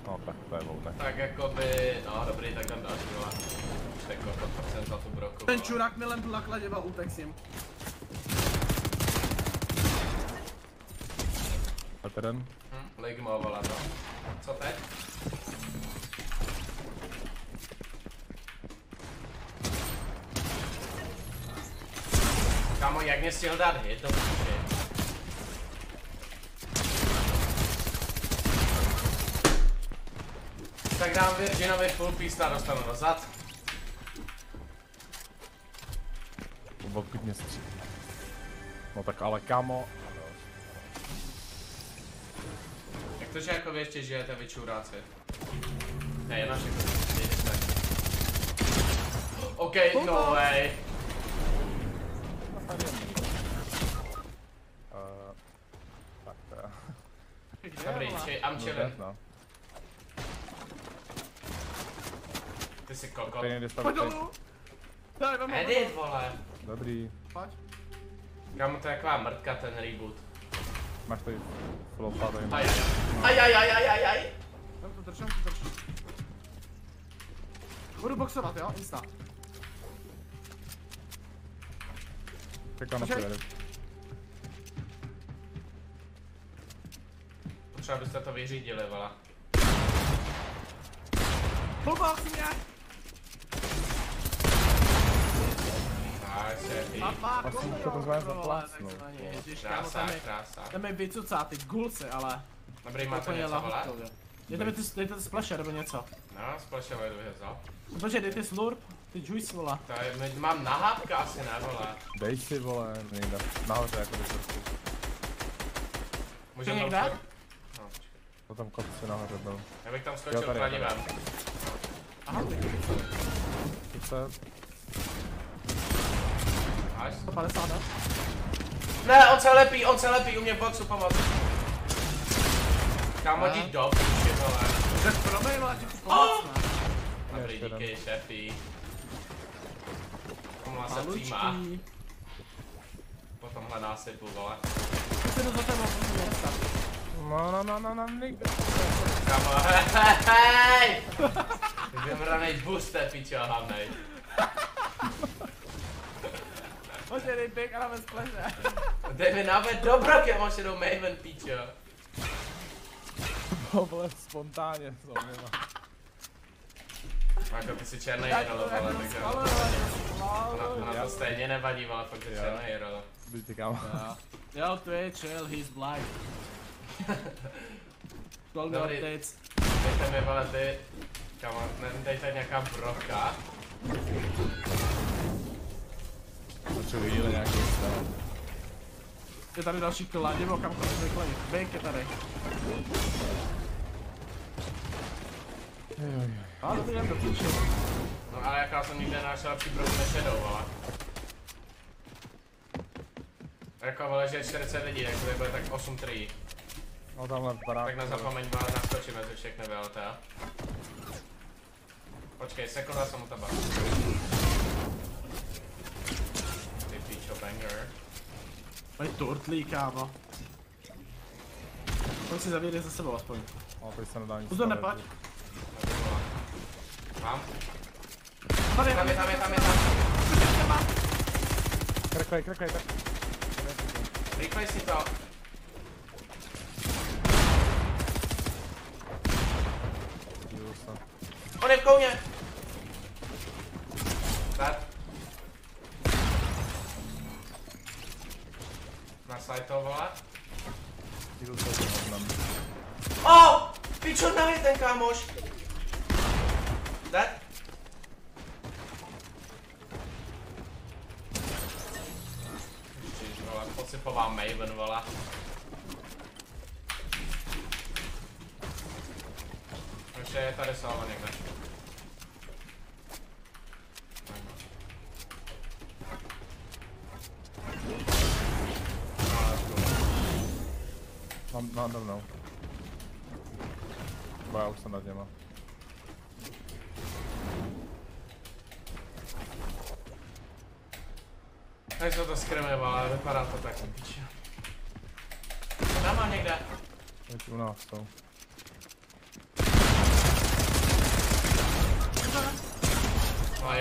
No tak to je volné. Tak jakoby, no dobrý, tak tam další vole. Jako to procent za tu broku. Ten čurák mi len tu nakladěval, utek s ním. A ten? Ligmo vole to. Co teď? Kámo, jak mě stihl dát hit, to půjde. Tak dám Virginovi full piece a dostanu dozad. Pokud mě střílí. No tak ale kámo. Jak to, že jako vy ještě žijete, vy čuráci? Ne, je naše OK, no way. Tak to je. Dobrý, I'm chillin'. No. Ty jsi kokot. Tady nejde stavit. Pojď dolů! Daj, vem ho. Edit, vole. Dobrý. Pojď. Kámo, to je taková mrtka ten reboot. Máš tady flopa tady. Ajajajajajajaj. Vem to drž, vem to drž. Budu boxovat, jo? Insta. Čekám na tebe. Potřeba byste to vyřídili, vole. Pobav mě! Nice, Asi to zvlášť zaplácnou. Ježiš, kámo, krása. tam je vycucátý gulce, ale... Dobrý, máte něco, vole? Dejte ty splasher nebo něco. No, splashovej jdu za. Počkej, dej ty slurp, ty juice, vole. To je, mám nahápka asi, ne, vole. Dej si, vole, nejde. Nahoře jako dozorku. Můžeme někde? tam no, počkej. To tam kopci nahoře byl. Já bych tam skočil kladivem. Aha, Co? Nice. 150, ne? Ne, on se lepí, u mě v boxu pomoc. Kámo, jdi do píči, vole. Tak promiň, vole, ti pomoc, ne? Dobrý, díky, šéfí. Tomhle se přijímá. Po tomhle násypu, vole. Ty jdu za tebou, No, nikde. Kámo, hej! Ty vymranej booster, pičo, hamnej. Počkej, dej pěk a dáme splashe. Dej mi náved dobro, kámoš, jedou Maven, pičo. To bylo spontánně, zaujímavé. Jako ty si černý rolo, vole, takže ona to stejně nevadí, vole, fakt je černý rolo. Byť kámo. Jo, Twitch, chill, he's blind. Dobrý, dejte mi, vole, ty, kámo, dejte nějaká broka. Potřebuji jíle nějaký stav. Je tady další kladivo, kam chodí vyklej. Bejk je tady. A dobrý den, do píči. No ale jaká jsem nikde našel lepší broku než jedou, vole. Jako, vole, že je 40 lidí, tak to bude tak 8 trií. No tamhle v baráku. Tak na zapomeň, vole, naskočíme ze všechny VLTA. Počkej, sekunda jsem u teba. Ty píčo, banger. Mají turtlí, kámo. Pojď si zavírej za sebou aspoň. No, tady se nedá nic Uzor, stavět. nepať. Mám? Tady, Tam je. Krkej. Rychlej si to. On je v kouně. Tak. Nasaj to, vole. Oh! Pičo, nahej ten kámoš. Dead? Ježiš, vole, posypová Maven, vole. Ještě je tady salva někde. Mám nade mnou. Bo já už jsem nad něma. Takže to skrmím, ale vypadá to tak piče. Tam má někde. Teď u nás jsou.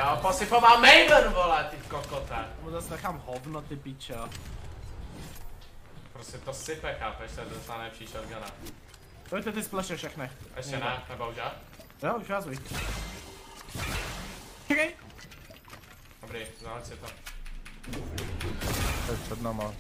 jo, posypoval Maven, vole, ty kokote. Mu zase nechám hovno, ty pičo. Prostě to sype, chápeš, se dostane lepší shotguna. Pojďte ty splashe všechny. Ještě ne, nebo už já? Jo, už házuj. Čekej! Dobrý, zahoď si to. To je před náma.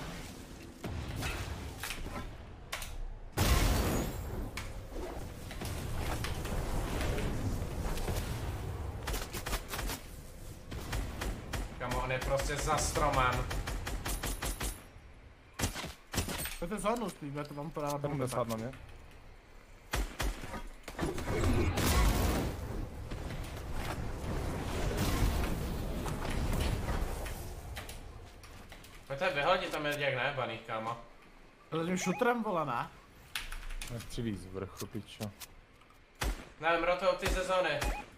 Kamo, on je prostě za stromem. Pojďte zhodnout spíš, bude to vám podávat. 70 na mě. Pojďte vyhodit, tam je těch nejebaných, kámo. To tím šutrem, vole, ne? Nestřílí z vrchu, pičo. Nevím, rotujou ty ze zóny.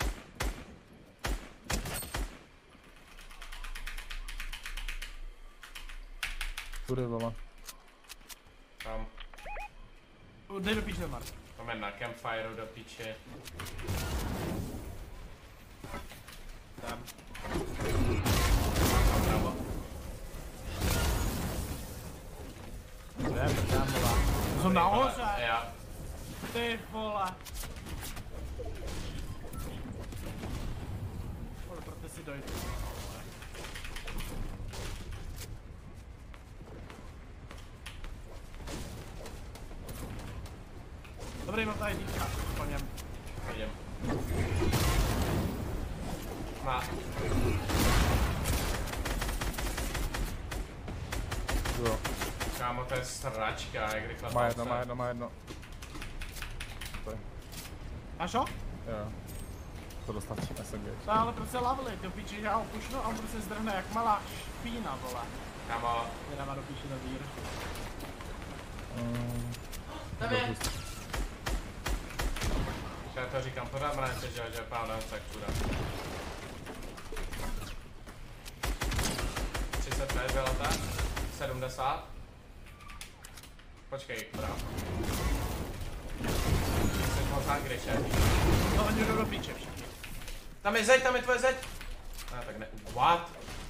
Tudy, vole. Tam. Dej do píče, Mark. Máme na campfireu do píči. Tam. Bravo. Jdem, tam, vole. Jsou nahoře! Jo. Ty vole. Vole, proto si dojdu. Dobrý, mám tady díka, po něm. Vidím. Má. Jo. Kámo, to je sračka, jak rychle Má jedno, má jedno. To je. Máš ho? Jo. To dostačí SMG. No ale proč se lavili, ty píči, že já ho pušnu a on prostě zdrhne jak malá špína, vole. Kámo. Mě dává do píči na vír. Tam je. Já to říkám pořád mránce, že je pán tak všude. 35 bylo tak? 70? Počkej, bravo. Jsi moc hangryče. No oni jdou do píče všichni. Tam je zeď, tam je tvoje zeď. Ne, tak ne. What?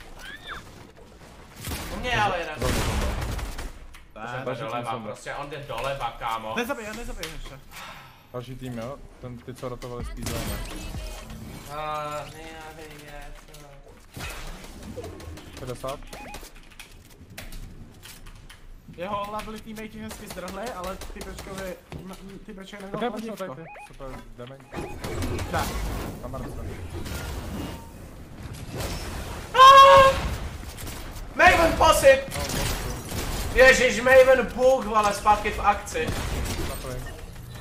U mě je ale jeden. Jde doleva, prostě on jde doleva, kámo. Nezabij ještě. Další tým, jo? Ty, co rotovali z té zóny. Já vědět. 60. Jeho lovely teammate hezky zdrhli, ale ty pečkovi neměl Také hodně počkej, to. tady ty. Super, damage. Tak. Kamarce. Maven posyp! Ježiš, Maven bůh, vole, zpátky v akci. Takový.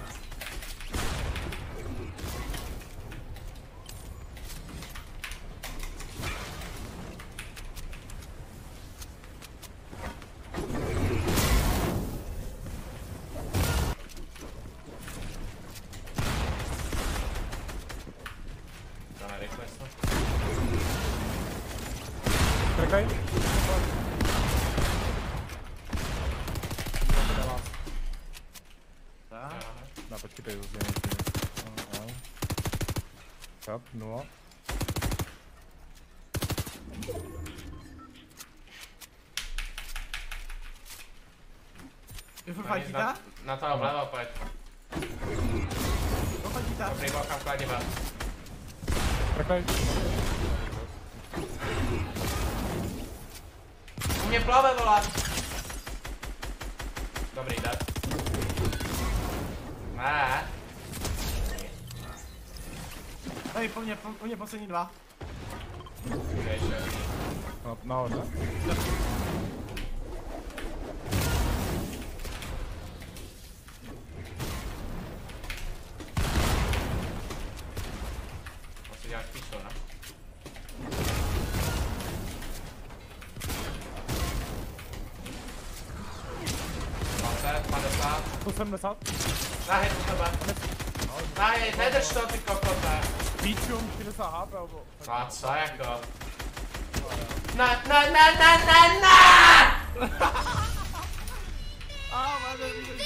To nerychle to. Trkaj. No, počkej, tady zase nějaký. Čap, 0. Je furt fajtíta? Na toho vlevo, pojď. To fajtíta. Dobrý, bokám kladiva. Trkaj. U mě plave, vole. Dobrý, jde. Ne. Hej, po mě poslední dva. Ještě. Nahoře. Asi děláš píčo, ne? Dvacet, 50. 170. Nahej u tebe. Nahej, nedrž to, ty kokote. Píčům 60 HP, alebo... A co jako? Na! A, máte